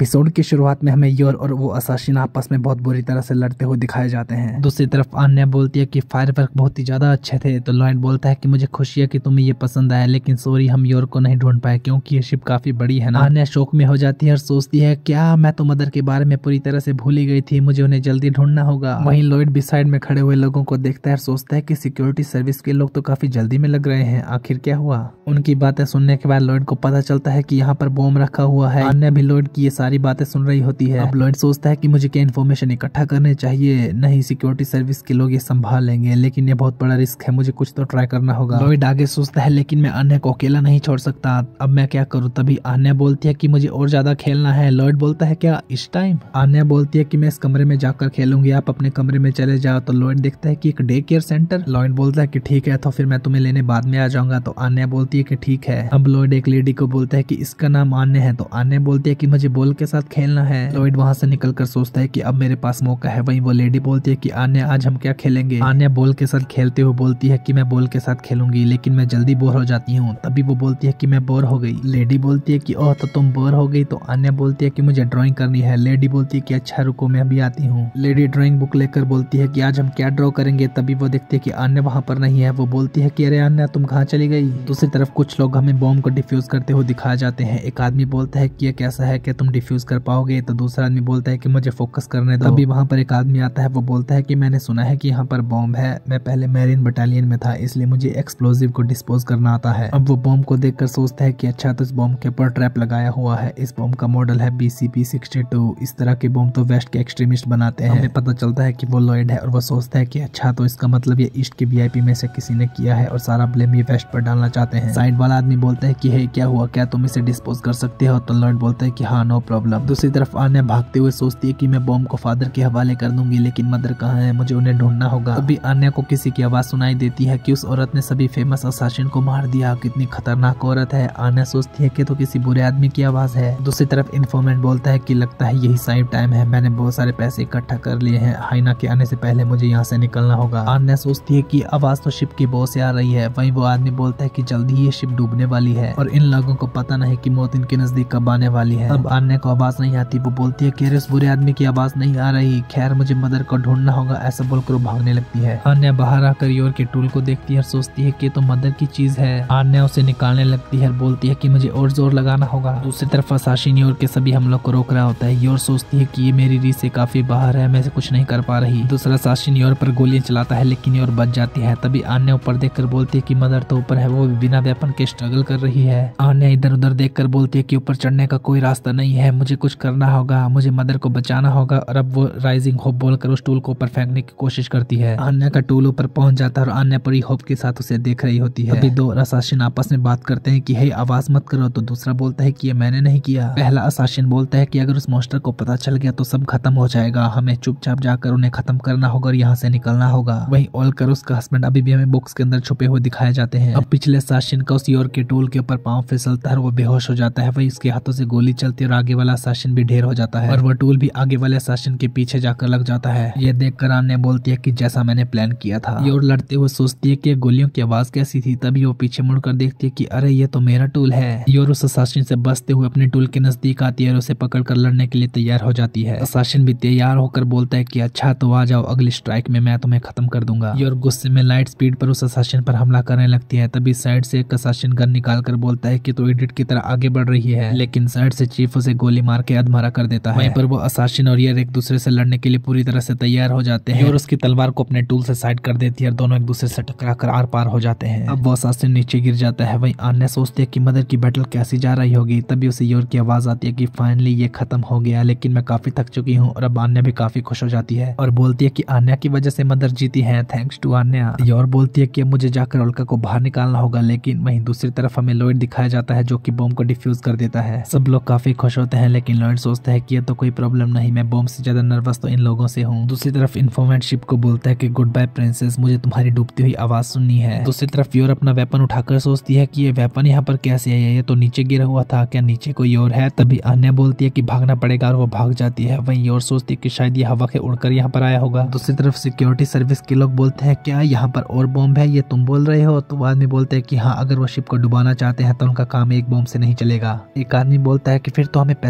Episode की शुरुआत में हमें योर और वो असासिन आपस में बहुत बुरी तरह से लड़ते हुए दिखाए जाते हैं। दूसरी तरफ आन्या बोलती है कि फायरवर्क बहुत ही ज्यादा अच्छे थे, तो लॉयड बोलता है कि मुझे खुशी है कि तुम्हें ये पसंद आया, लेकिन सॉरी हम योर को नहीं ढूंढ पाए क्योंकि ये शिप काफी बड़ी है ना। आन्या शौक में हो जाती है और सोचती है क्या मैं तो मदर के बारे में पूरी तरह से भूल ही गई थी, मुझे उन्हें जल्दी ढूंढना होगा। वहीं लॉयड भी साइड में खड़े हुए लोगों को देखता है और सोचता है कि सिक्योरिटी सर्विस के लोग तो काफी जल्दी में लग रहे हैं, आखिर क्या हुआ। उनकी बातें सुनने के बाद लॉयड को पता चलता है कि यहाँ पर बॉम्ब रखा हुआ है। आन्या भी लॉयड की ये सारी बातें सुन रही होती है। अब लॉयड सोचता है कि मुझे क्या इन्फॉर्मेशन इकट्ठा करने चाहिए, नहीं सिक्योरिटी सर्विस के लोग ये संभाल लेंगे, लेकिन ये बहुत बड़ा रिस्क है, मुझे कुछ तो ट्राई करना होगा। लॉयड आगे सोचता है लेकिन मैं आन्या को अकेला नहीं छोड़ सकता, अब मैं क्या करूँ। तभी आन्या बोलती है कि मुझे और ज्यादा खेलना है। लॉयड बोलता है क्या इस टाइम। आन्या बोलती है कि मैं इस कमरे में जाकर खेलूंगी, आप अपने कमरे में चले जाओ। तो लॉयड देखता है कि एक डे केयर सेंटर। लॉयड बोलता है कि ठीक है, तो फिर मैं तुम्हें लेने बाद में आ जाऊंगा। तो आन्या बोलती है कि ठीक है। अब लॉयड एक लेडी को बोलता है कि इसका नाम आन्या है, तो आन्या बोलती है कि मुझे बॉल के साथ खेलना है। लॉयड वहां से निकलकर सोचता है कि अब मेरे पास मौका है। वहीं वो लेडी बोलती है कि आन्या आज हम क्या खेलेंगे। आन्या बॉल के साथ खेलते हुए बोलती है कि मैं बॉल के साथ खेलूंगी, लेकिन मैं जल्दी बोर हो जाती हूँ। तभी वो बोलती है कि मैं बोर हो गई। लेडी बोलती है कि ओह तो तुम बोर हो गई। तो आन्या बोलती है कि मुझे ड्राइंग करनी है। लेडी बोलती है कि अच्छा रुको मैं अभी आती हूँ। लेडी ड्राइंग बुक लेकर बोलती है कि आज हम क्या ड्रॉ करेंगे। तभी वो देखती है कि आन्या वहाँ पर नहीं है। वो बोलती है कि अरे आन्या तुम कहाँ चली गई। दूसरी तरफ कुछ लोग हमें बॉम्ब को डिफ्यूज करते हुए दिखाए जाते हैं। एक आदमी बोलता है कि ये कैसा है, क्या तुम डिफ्यूज कर पाओगे। तो दूसरा आदमी बोलता है कि मुझे फोकस करने दो। तभी वहाँ पर एक आदमी आता है। वो बोलता है कि मैंने सुना है कि यहाँ पर बॉम्ब है, मैं पहले मैरीन बटालियन में था, इसलिए मुझे एक्सप्लोजिव को डिस्पोज करना आता है। अब वो बॉम्ब को देखकर सोचता है कि अच्छा तो इस बॉम्ब के ऊपर ट्रैप लगाया हुआ है। इस बॉम्ब का मॉडल है BCP-62। इस तरह के बॉम्ब तो वेस्ट के एक्सट्रीमिस्ट बनाते हैं। हमें पता चलता है कि वो लॉयड है और वो सोचता है कि अच्छा तो इसका मतलब ये ईस्ट के VIP में से किसी ने किया है और सारा ब्लेम ये वेस्ट पर डालना चाहते हैं। साइड वाला आदमी बोलता है कि हे क्या हुआ, क्या तुम इसे डिस्पोज कर सकते हो। तो लॉयड बोलता है कि हाँ नो प्रॉब्लम। दूसरी तरफ आन्या भागते हुए सोचती है कि मैं बॉम्ब को फादर के हवाले कर दूंगी, लेकिन मदर कहाँ है, मुझे उन्हें ढूंढना होगा। तभी आन्या को किसी की आवाज सुनाई देती है कि उस औरत ने सभी फेमस असासिन को मार दिया, कितनी खतरनाक औरत है। आन्या सोचती है कि तो किसी बुरे आदमी की आवाज है। दूसरी तरफ इन्फॉर्मेंट बोलता है कि लगता है यही सही टाइम है, मैंने बहुत सारे पैसे इकट्ठा कर लिए हैं, हाइना के आने से पहले मुझे यहाँ से निकलना होगा। आन्या सोचती है कि आवाज तो शिप की बॉस से आ रही है। वहीं वो आदमी बोलता है कि जल्दी ही ये शिप डूबने वाली है और इन लोगों को पता नहीं कि मौत इनके नजदीक कब आने वाली है। अब आन्या को आवाज नहीं आती। वो बोलती है कि अरे उस बुरे आदमी की आवाज नहीं आ रही, खैर मुझे मदर को ढूंढना होगा, ऐसा बोलकर वो भागने लगती है। आन्या बाहर आकर योर के टूल को देखती है और सोचती है कि तो मदर की चीज है। आन्या उसे निकालने लगती है और बोलती है कि मुझे और जोर लगाना होगा। दूसरी तरफ असासिन योर के सभी हमलों को रोक रहा होता है। योर सोचती है कि ये मेरी रीत से काफी बाहर है, मैं इसे कुछ नहीं कर पा रही। दूसरा असासिन योर पर गोलियां चलाता है, लेकिन योर बच जाती है। तभी आन्या ऊपर देखकर बोलती है कि मदर तो ऊपर है, वो बिना वेपन के स्ट्रगल कर रही है। आन्या इधर उधर देखकर बोलती है कि ऊपर चढ़ने का कोई रास्ता नहीं है, मुझे कुछ करना होगा, मुझे मदर को बचाना होगा। और अब वो राइजिंग होप बोलकर उस टूल को ऊपर फेंकने की कोशिश करती है। आन्या का टूल ऊपर पहुंच जाता है और आन्या पूरी होप के साथ उसे देख रही होती है। अभी दो असासिन आपस में बात करते हैं कि हे आवाज मत करो। तो दूसरा बोलता है कि ये मैंने नहीं किया। पहला असासिन बोलता है कि अगर उस मॉन्स्टर को पता चल गया तो सब खत्म हो जाएगा, हमें चुपचाप जाकर उन्हें खत्म करना होगा और यहाँ से निकलना होगा। वहीं ओलकर उसका हस्बैंड अभी भी हमें बॉक्स के अंदर छुपे हुए दिखाए जाते हैं। अब पिछले असासिन का उस योर के टूल के ऊपर पांव फिसलता है और वो बेहोश हो जाता है। वही उसके हाथों से गोली चलती है और आगे वाला असासिन भी ढेर हो जाता है और वो टूल भी आगे वाले असासिन के पीछे जाकर लग जाता है। ये देखकर आन्या बोलती है कि जैसा मैंने प्लान किया था। योर लड़ते हुए सोचती है कि गोलियों की आवाज कैसी थी। तभी वो पीछे मुड़कर देखती है कि अरे ये तो मेरा टूल है। योर उस असासिन से बचते हुए अपने टूल के नजदीक आती है और उसे पकड़कर लड़ने के लिए तैयार हो जाती है। असासिन भी तैयार होकर बोलता है कि अच्छा तो आ जाओ, अगली स्ट्राइक में मैं तुम्हें खत्म कर दूंगा। योर गुस्से में लाइट स्पीड पर उस असासिन पर हमला करने लगती है। तभी साइड से एक असासिन गन निकालकर बोलता है कि तो एडिट की तरह आगे बढ़ रही है, लेकिन साइड से चीफ उसे गोली मार के अधमरा कर देता है। वहीं पर वो असासिन और योर एक दूसरे से लड़ने के लिए पूरी तरह से तैयार हो जाते हैं और उसकी तलवार को अपने टूल से साइड कर देती है और दोनों एक दूसरे से टकरा कर आर पार हो जाते हैं। अब वो असासिन नीचे गिर जाता है। वहीं आन्या सोचती है कि मदर की बैटल कैसी जा रही होगी। तभी उसे योर की आवाज आती है कि फाइनली ये खत्म हो गया, लेकिन मैं काफी थक चुकी हूँ। और अब आन्या भी काफी खुश हो जाती है और बोलती है कि आन्या की वजह से मदर जीती है, थैंक्स टू आन्या। योर बोलती है कि मुझे जाकर ओल्का को बाहर निकालना होगा, लेकिन वहीं दूसरी तरफ हमें लॉयड दिखाया जाता है जो कि बॉम्ब को डिफ्यूज कर देता है। सब लोग काफी खुश होते हैं, लेकिन लॉयड सोचता है कि ये तो कोई प्रॉब्लम नहीं, मैं बॉम्ब से ज्यादा नर्वस तो इन लोगों से हूँ। दूसरी तरफ इन्फॉर्मेंट शिप को बोलता है कि गुड बाय प्रिंसेस, मुझे तुम्हारी डूबती हुई आवाज सुननी है। दूसरी तरफ योर अपना वेपन उठाकर सोचती है कि ये वेपन यहाँ पर कैसे है, ये तो नीचे गिरा हुआ था, क्या नीचे कोई और है। तभी आन्या बोलती है कि भागना पड़ेगा और वो भाग जाती है। वहीं योर सोचती है कि शायद ये हवा के उड़कर यहाँ पर आया होगा। दूसरी तरफ सिक्योरिटी सर्विस के लोग बोलते हैं क्या यहाँ पर और बॉम्ब है, ये तुम बोल रहे हो। तो आदमी बोलते हैं कि हाँ, अगर वो शिप को डुबाना चाहते हैं तो उनका काम एक बॉम्ब से नहीं चलेगा। एक आदमी बोलता है कि फिर तो हमें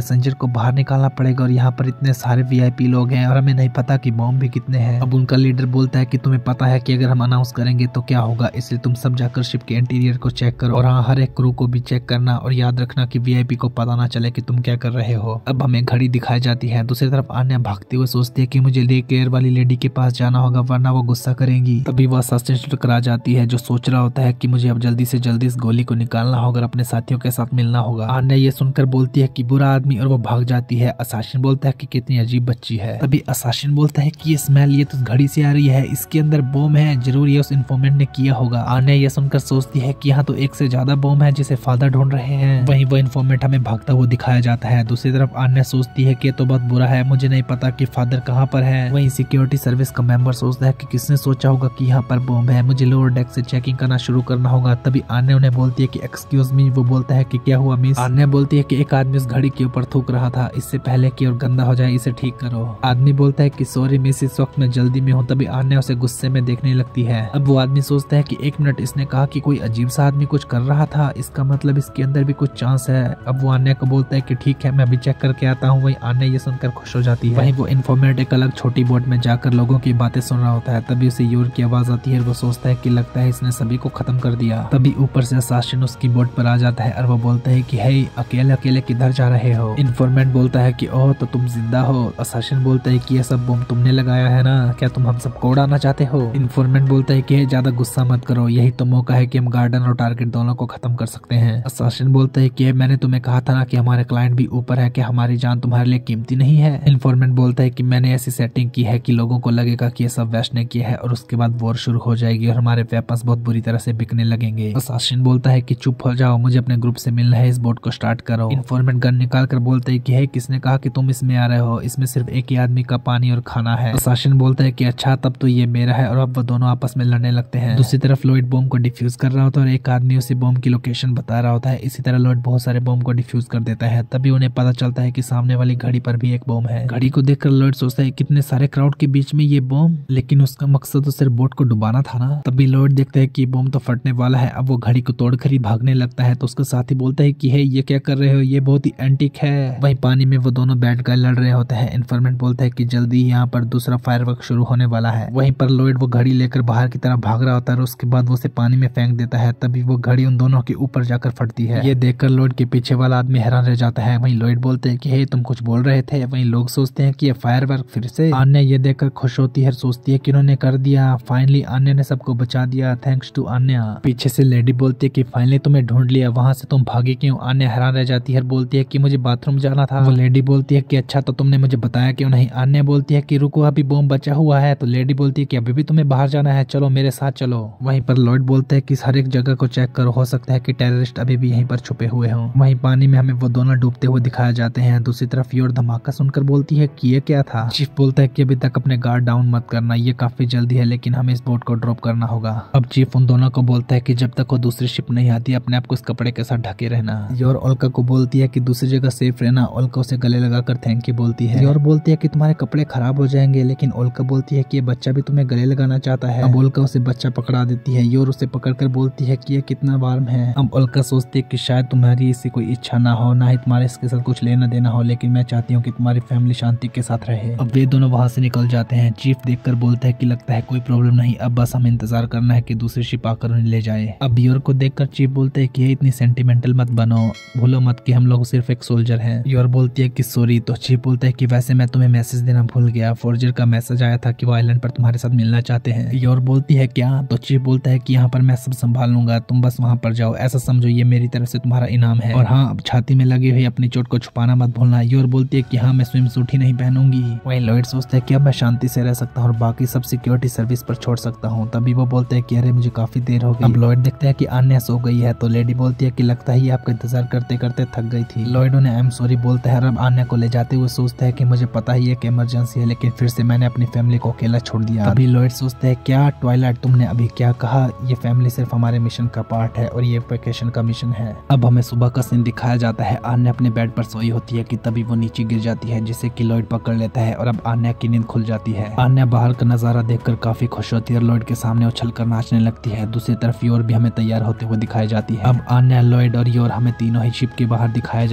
पैसेंजर को बाहर निकालना पड़ेगा और यहाँ पर इतने सारे वीआईपी लोग हैं और हमें नहीं पता कि बॉम्ब भी कितने हैं। अब उनका लीडर बोलता है कि तुम्हें पता है कि अगर हम अनाउंस करेंगे तो क्या होगा, इसलिए तुम सब जाकर शिप के इंटीरियर को चेक करो और हाँ, हर एक क्रू को भी चेक करना और याद रखना कि वीआईपी को पता ना चले कि तुम क्या कर रहे हो। अब हमें घड़ी दिखाई जाती है। दूसरी तरफ आन्या भागते हुए सोचती है कि मुझे ले केयर वाली लेडी के पास जाना होगा वरना वो गुस्सा करेंगी। तभी वह असिस्टेंट से टकरा जाती है जो सोच रहा होता है कि मुझे अब जल्दी से जल्दी इस गोली को निकालना होगा और अपने साथियों के साथ मिलना होगा। आन्या ये सुनकर बोलती है कि बुरा आदमी और वो भाग जाती है। असासिन बोलता है कि कितनी अजीब बच्ची है। तभी असासिन बोलता है कि ये स्मेल ये तो घड़ी से आ रही है, इसके अंदर बॉम्ब है, जरूर ये उस इन्फॉर्मेंट ने किया होगा। आन्या ये सुनकर सोचती है कि यहाँ तो एक से ज्यादा बॉम्ब है जिसे फादर ढूंढ रहे हैं। वहीं वो इन्फॉर्मेंट हमें भागता हुआ दिखाया जाता है। दूसरी तरफ आन्या सोचती है कि ये तो बहुत बुरा है, मुझे नहीं पता कि फादर कहाँ पर है। वहीं सिक्योरिटी सर्विस का मेंबर सोचता है कि किसने सोचा होगा कि यहाँ पर बॉम्ब है, मुझे लोअर डेक से चेकिंग करना शुरू करना होगा। तभी आन्या उन्हें बोलती है कि एक्सक्यूज मी। वो बोलता है कि क्या हुआ मिस। आन्या बोलती है कि एक आदमी उस घड़ी के ऊपर थूक रहा था, इससे पहले कि और गंदा हो जाए इसे ठीक करो। आदमी बोलता है कि सॉरी मिस, इस वक्त मैं जल्दी में हूँ। तभी आन्या उसे गुस्से में देखने लगती है। अब वो आदमी सोचता है कि एक मिनट, इसने कहा कि कोई अजीब सा आदमी कुछ कर रहा था, इसका मतलब इसके अंदर भी कुछ चांस है। अब वो आन्या को बोलता है कि ठीक है मैं अभी चेक करके आता हूँ। वही आन्या ये सुनकर खुश हो जाती है। वहीं वो इन्फॉर्मेंट एक अलग छोटी बोट में जाकर लोगों की बातें सुन रहा होता है। तभी उसे योर की आवाज आती है। वो सोचता है कि लगता है इसने सभी को खत्म कर दिया। तभी ऊपर से असासिन उसकी बोट पर आ जाता है और वो बोलता है कि हे अकेले अकेले किधर जा रहे हो। इन्फॉर्मेंट बोलता है कि ओह तो तुम जिंदा हो। असासिन बोलता है कि ये सब बम तुमने लगाया है ना, क्या तुम हम सबको उड़ाना चाहते हो। इन्फॉर्मेंट बोलता है कि ज्यादा गुस्सा मत करो, यही तो मौका है कि हम गार्डन और टारगेट दोनों को खत्म कर सकते हैं। असासिन बोलता है कि मैंने तुम्हें कहा था ना कि हमारे क्लाइंट भी ऊपर है, कि हमारी जान तुम्हारे लिए कीमती नहीं है। इन्फॉर्मेंट बोलता है कि मैंने ऐसी सेटिंग की है कि लोगों को लगेगा कि ये सब वेस्ट ने किया है और उसके बाद वॉर शुरू हो जाएगी और हमारे वेपन्स बहुत बुरी तरह से बिकने लगेंगे। असासिन बोलता है कि चुप हो जाओ, मुझे अपने ग्रुप से मिलना है, इस बोट को स्टार्ट करो। इन्फॉर्मेंट गन निकाल कर बोलता है कि हे किसने कहा कि तुम इसमें आ रहे हो, इसमें सिर्फ एक ही आदमी का पानी और खाना है। असासिन बोलता है कि अच्छा तब तो ये मेरा है और अब वो दोनों आपस में लड़ने लगते हैं। दूसरी तरफ लॉयड बॉम्ब को डिफ्यूज कर रहा होता है और एक आदमी उसे बॉम्ब की लोकेशन बता रहा होता है। इसी तरह लॉयड बहुत सारे बॉम्ब को डिफ्यूज कर देता है। तभी उन्हें पता चलता है कि सामने वाली घड़ी पर भी एक बॉम्ब है। घड़ी को देखकर लॉयड सोचता है कितने सारे क्राउड के बीच में ये बॉम्ब, लेकिन उसका मकसद तो सिर्फ बोट को डुबाना था ना। तभी लॉयड देखता है कि बॉम्ब तो फटने वाला है। अब वो घड़ी को तोड़कर ही भागने लगता है तो उसका साथी बोलता है कि हे ये क्या कर रहे हो, ये बहुत ही एंटिक है। वहीं पानी में वो दोनों बैठ कर लड़ रहे होते हैं। इन्फॉर्मेंट बोलता है कि जल्दी यहाँ पर दूसरा फायरवर्क शुरू होने वाला है। वहीं पर लॉयड वो घड़ी लेकर बाहर की तरफ भाग रहा होता है और उसके बाद वो उसे पानी में फेंक देता है। तभी वो घड़ी उन दोनों के ऊपर जाकर फटती है। ये देखकर लॉयड के पीछे वाला आदमी हैरान रह जाता है। वहीं लॉयड बोलते हैं कि हे तुम कुछ बोल रहे थे। वहीं लोग सोचते हैं कि ये फायरवर्क फिर से। आन्या ये देखकर खुश होती है, सोचती है कि उन्होंने कर दिया, फाइनली आन्या ने सबको बचा दिया, थैंक्स टू आन्या। पीछे से लेडी बोलती है कि फाइनली तुम्हें ढूंढ लिया, वहां से तुम भागी क्यों। आन्या हैरान रह जाती है, बोलती है कि मुझे बाथरूम जाना था। वो लेडी बोलती है कि अच्छा तो तुमने मुझे बताया क्यों नहीं। आन्या बोलती है कि रुको अभी बॉम्ब बचा हुआ है। तो लेडी बोलती है कि अभी भी तुम्हें बाहर जाना है, चलो मेरे साथ चलो। वहीं पर लॉयड बोलते हैं कि हर एक जगह को चेक करो, हो सकता है कि टेररिस्ट अभी भी यहीं पर छुपे हुए हों। वहीं पानी में हमें वो दोनों डूबते हुए दिखाए जाते हैं। दूसरी तरफ योर धमाका सुनकर बोलती है कि ये क्या था। चीफ बोलता है कि अभी तक अपने गार्ड डाउन मत करना, ये काफी जल्दी है, लेकिन हमें इस बोट को ड्रॉप करना होगा। अब चीफ उन दोनों को बोलता है कि जब तक वो दूसरी शिप नहीं आती अपने आप को इस कपड़े के साथ ढके रहना। योर ओल्का को बोलती है कि दूसरी जगह सेफ रहना। ओल्का उसे गले लगाकर थैंक यू बोलती है। योर बोलती है कि तुम्हारे कपड़े खराब हो जाएंगे, लेकिन ओल्का बोलती है कि ये बच्चा भी तुम्हें गले लगाना चाहता है। अब ओल्का उसे बच्चा पकड़ा देती है। योर उसे पकड़कर बोलती है कि ये कितना वार्म है। अब ओल्का सोचती है कि शायद तुम्हारी इससे कोई इच्छा ना हो, ना ही तुम्हारे इसके साथ कुछ लेना देना हो, लेकिन मैं चाहती हूँ कि तुम्हारी फैमिली शांति के साथ रहे। अब वे दोनों वहाँ से निकल जाते हैं। चीफ देखकर बोलता है कि लगता है कोई प्रॉब्लम नहीं, अब बस हमें इंतजार करना है कि दूसरी शिप आकर उन्हें ले जाए। अब योर को देखकर चीफ बोलते हैं कि ये इतनी सेंटिमेंटल मत बनो, भूलो मत कि हम लोग सिर्फ एक सोल्जर हैं। योर बोलती है कि सॉरी। तो चीफ बोलता है कि वैसे मैं तुम्हें मैसेज देना भूल गया, फोर्जर का मैसेज आया था कि वो आइलैंड पर तुम्हारे साथ मिलना चाहते हैं। योर बोलती है क्या। तो चीफ बोलता है कि यहाँ पर मैं सब संभाल लूंगा, तुम बस वहाँ पर जाओ, ऐसा समझो ये मेरी तरफ से तुम्हारा इनाम है। और हाँ, अब छाती में लगी हुई अपनी चोट को छुपाना मत भूलना। योर बोलती है कि हाँ मैं स्विम सूट ही नहीं पहनूंगी। वहीं लॉयड सोचता है कि अब मैं शांति से रह सकता हूँ और बाकी सब सिक्योरिटी सर्विस पर छोड़ सकता हूँ। तभी वो बोलते हैं कि अरे मुझे काफी देर हो गई। अब लॉयड देखता है कि आन्या सो गई है। तो लेडी बोलती है कि लगता है ये आपका इंतजार करते करते थक गई थी। लॉयड उन्हें आई एम सॉरी बोलता है और अब आन्या को ले जाते हुए सोचता है कि मुझे पता ही है कि इमरजेंसी है, लेकिन फिर से मैंने अपनी फैमिली को अकेला छोड़ दिया। तभी लॉयड सोचता है क्या ट्वाइलाइट तुमने अभी क्या कहा, ये फैमिली सिर्फ हमारे मिशन का पार्ट है और ये वेकेशन का मिशन है। अब हमें सुबह का सीन दिखाया जाता है। आन्या अपने बेड पर सोई होती है कि तभी वो नीचे गिर जाती है, जिसे कि लॉयड पकड़ लेता है और अब आन्या की नींद खुल जाती है। आन्या बाहर का नजारा देखकर काफी खुश होती है और लॉयड के सामने उछलकर नाचने लगती है। दूसरी तरफ योर भी हमें तैयार होते हुए दिखाई जाती है। अब आन्या, लॉयड और योर हमें तीनों ही शिप के बाहर दिखाए जाते हैं और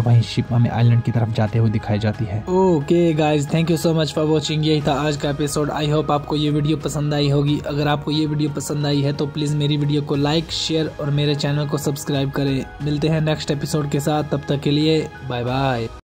वहीं शिप हमें आइलैंड की तरफ जाते हुए दिखाई जाती है। Okay guys, thank you so much for watching. यही था आज का एपिसोड। आई होप आपको ये वीडियो पसंद आई होगी। अगर आपको ये वीडियो पसंद आई है तो प्लीज मेरी वीडियो को लाइक, शेयर और मेरे चैनल को सब्सक्राइब करें। मिलते हैं नेक्स्ट एपिसोड के साथ, तब तक के लिए बाय बाय।